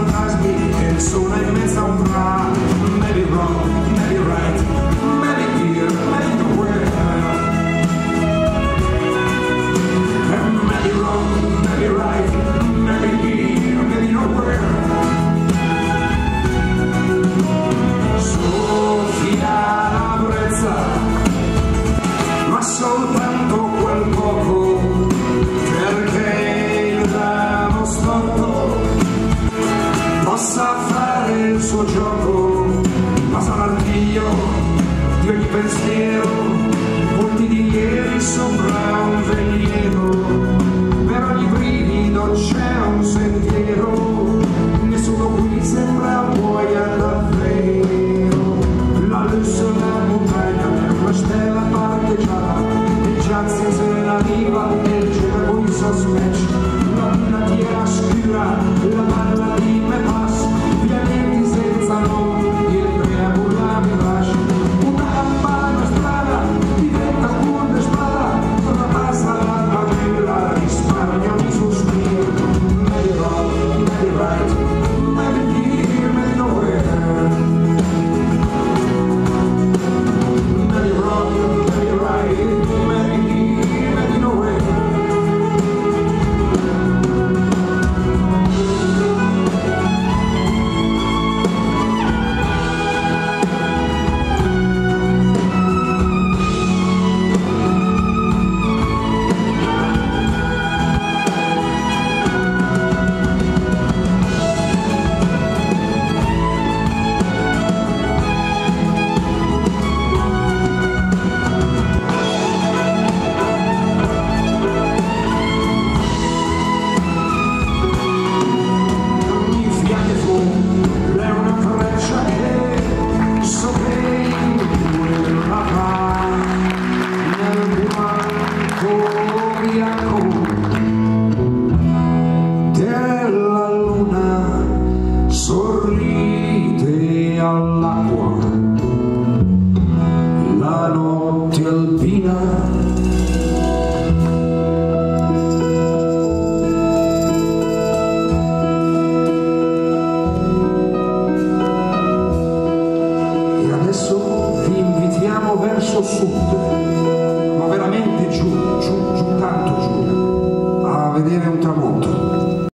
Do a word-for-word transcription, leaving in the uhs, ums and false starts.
fantasmi che sono in mezzo a un tra. Maybe wrong, maybe right, maybe here, maybe nowhere. Maybe wrong, maybe right, maybe here, maybe nowhere. Soffia la brezza, ma soltanto quel poco, perché il ramo storto possa fare il suo gioco, ma sarà il Dio di ogni pensiero, volti di ieri sopra un veliero, per ogni brivido c'è un sentiero, nessuno qui sembra muoia davvero. La luce della montagna è una stella parteggiata, il jazz se la riva e il cielo in sospecho, la luna tira scura, la balla di me passo, viaggi senza nome, il preambula mi lascia, una campana strada diventa una spada, una passa la bella risparmia ogni sospiro. Maybe wrong, maybe right, maybe here, maybe nowhere. Maybe wrong, maybe right, maybe here, maybe nowhere. Della luna sorride all'acqua la notte alpina, e adesso vi invitiamo verso sud.